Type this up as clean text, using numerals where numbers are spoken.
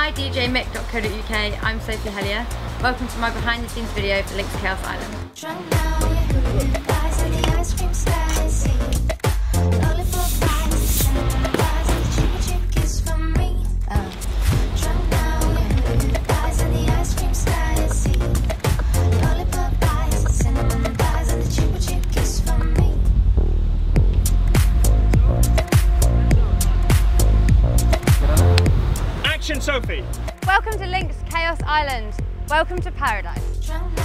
Hi DJMick.co.uk, I'm Sophie Hellier. Welcome to my behind the scenes video for Lynx Chaos Island. Action, Sophie! Welcome to Lynx Chaos Island. Welcome to paradise.